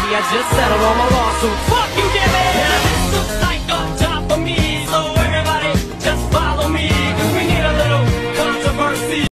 I just settled all my lawsuits. Fuck you, Jimmy!